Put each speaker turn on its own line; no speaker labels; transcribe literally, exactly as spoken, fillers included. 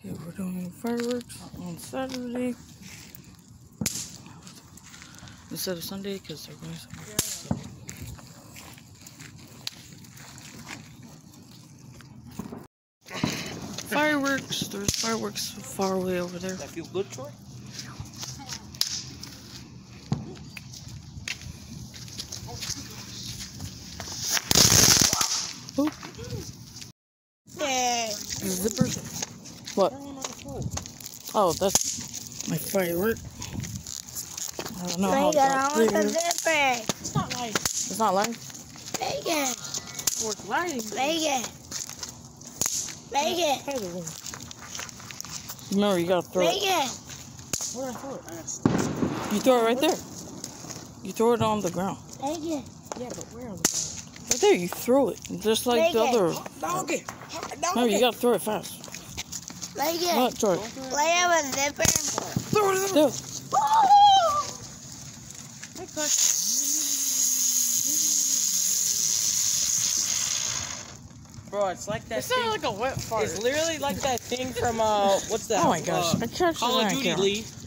Yeah, we're doing fireworks on Saturday instead of Sunday because they're going somewhere. So. Fireworks. There's fireworks far away over there.
Does that feel good, Troy?
Oop. Zippers. What? Oh, that's my firework. I don't know how it got there.
It's not lighting.
It's not lighting?
Make it.
Or it's lighting.
Make it. Make it.
Remember, you gotta throw
Make
it.
it.
Where did I throw it? You throw it right there. You throw it on the ground.
Make it.
Yeah, but where on the ground? Right there, you throw it. Just like
Make
the
it.
other.
Donkey!
No, you gotta throw it fast.
Make it.
Not throw it.
Play have a zipper.
Throw it. Throw it.
Bro, it's like that
It's
thing.
not like a wet fart.
It's literally like that thing from, uh, what's that?
Oh my gosh,
Uh,
I catch
Call of
that
Duty,
camera.
Lee.